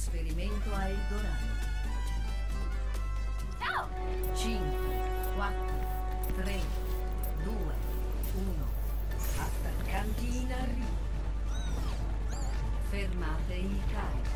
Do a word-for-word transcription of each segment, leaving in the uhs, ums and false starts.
Trasferimento a Eldorado. Ciao! cinque, quattro, tre, due, uno. Attaccanti in arrivo. Fermate il carico.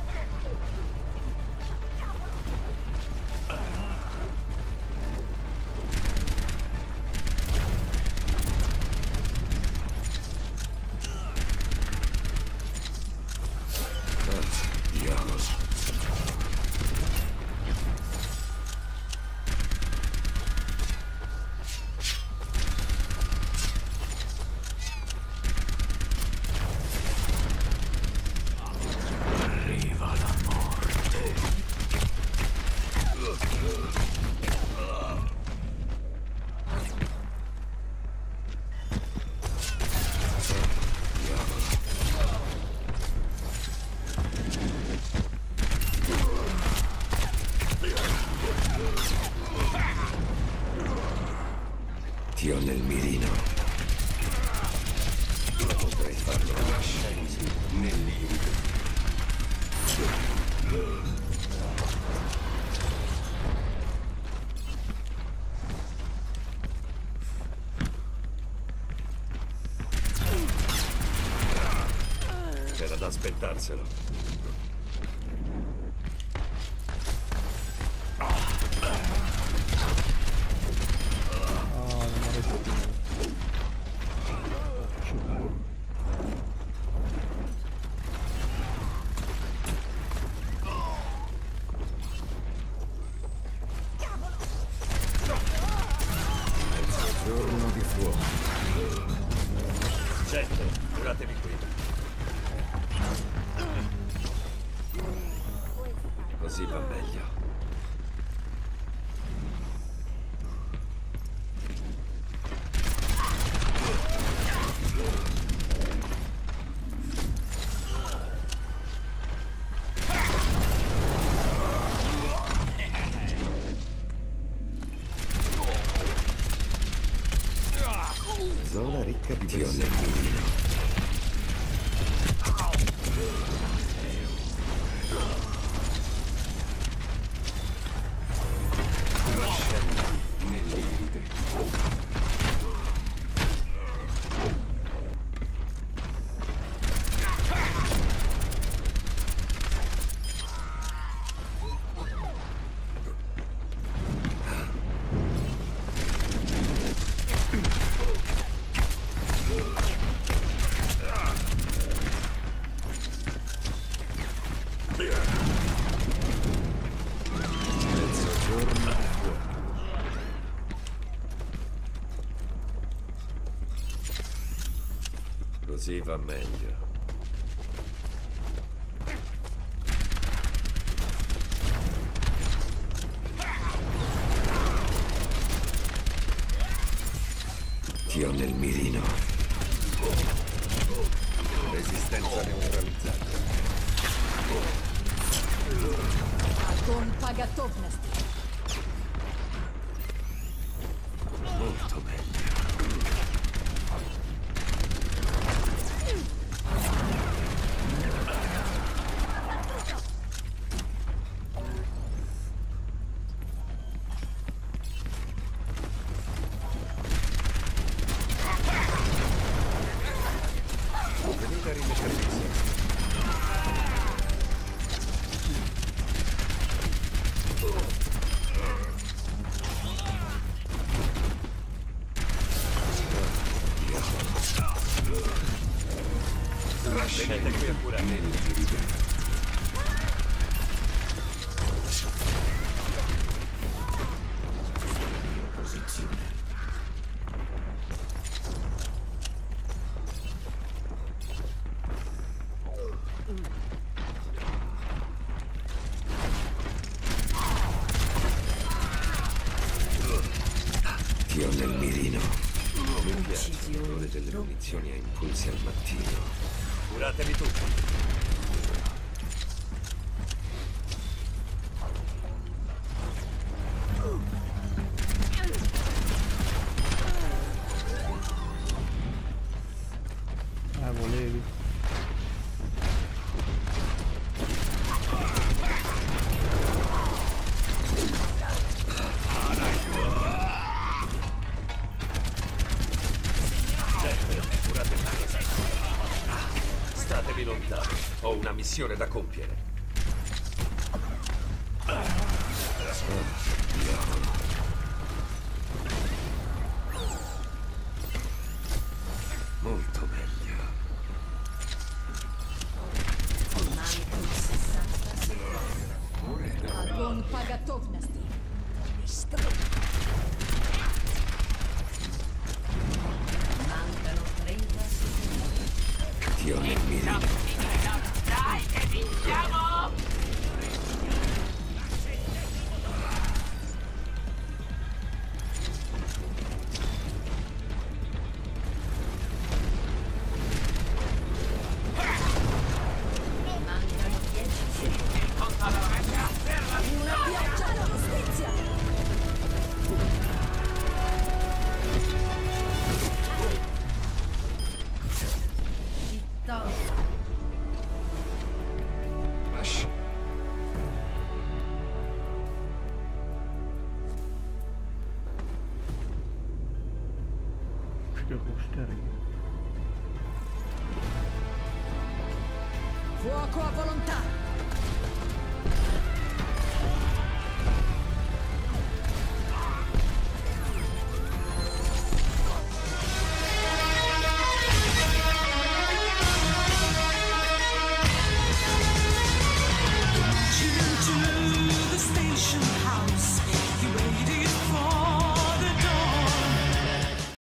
Ti ho nel mirino. Potrei farlo nascenti nel limite. C'era da aspettarselo. Giorno di fuoco. Certo, curatevi qui. Così va meglio. Zona ricca di Dio nel mirino. Nel limite. Mezzogiorno di fuoco. Così va meglio. Ti ho nel mirino. Resistenza neutralizzata. Agon Pagatovnosti. Molto meglio. Venite a rimettervi insieme. Venite qui a curare. Posizione. Ti ho nel mirino. Mi piace l'odore delle munizioni a impulsi al mattino. Curatevi tutti. Ah, volevi. missione da compiere. Molto meglio. Mancano sessanta secondi. Огонь по готовности. Mancano trenta secondi. Ti ho nel mirino. Dai che vinciamo! Mancano dieci secondi. Il contatore si afferra di Una pioggia alla giustizia. Vittoria. Fuoco a volontà.